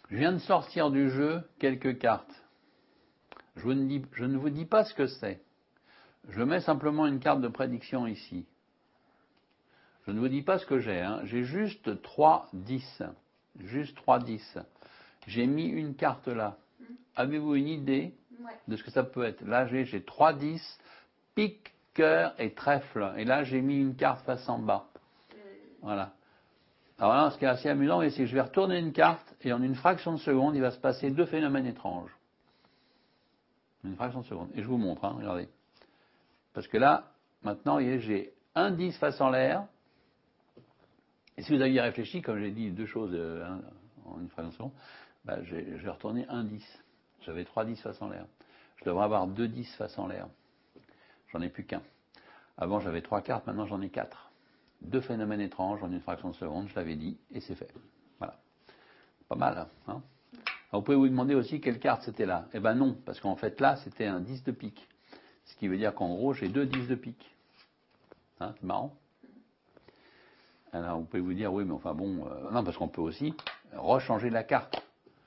Je viens de sortir du jeu quelques cartes. Je ne vous dis pas ce que c'est. Je mets simplement une carte de prédiction ici. Je ne vous dis pas ce que j'ai. Hein. J'ai juste 3 10. Juste 3 10. J'ai mis une carte là. Avez-vous une idée de ce que ça peut être? Là, j'ai 3 10, pique, cœur et trèfle. Et là, j'ai mis une carte face en bas. Voilà. Alors là, ce qui est assez amusant, c'est que je vais retourner une carte et en une fraction de seconde, il va se passer deux phénomènes étranges. Une fraction de seconde. Et je vous montre, hein, regardez. Parce que là, maintenant, j'ai un 10 face en l'air. Et si vous aviez réfléchi, comme j'ai dit deux choses en une fraction de seconde, bah, je vais retourner un 10. J'avais 3 10 face en l'air. Je devrais avoir 2 10 face en l'air. J'en ai plus qu'un. Avant, j'avais 3 cartes, maintenant j'en ai 4. Deux phénomènes étranges en une fraction de seconde, je l'avais dit, et c'est fait. Voilà. Pas mal, hein. Alors, vous pouvez vous demander aussi quelle carte c'était là. Eh ben non, parce qu'en fait là, c'était un 10 de pique. Ce qui veut dire qu'en gros, j'ai 2 10 de pique. Hein, c'est marrant. Alors, vous pouvez vous dire, oui, mais enfin bon, non, parce qu'on peut aussi rechanger la carte.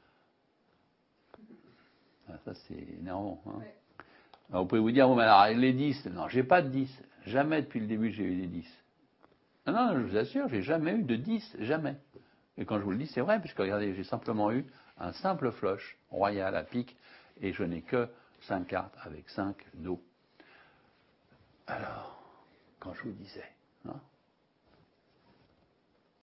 Ah, ça, c'est énervant. Hein. Ouais. Alors, vous pouvez vous dire, bon, mais alors, les 10, non, j'ai pas de 10. Jamais depuis le début, j'ai eu des 10. Non, je vous assure, j'ai jamais eu de 10, jamais. Et quand je vous le dis, c'est vrai, puisque regardez, j'ai simplement eu un simple flush royal à pique, et je n'ai que 5 cartes avec 5 dos. Alors, quand je vous disais, hein,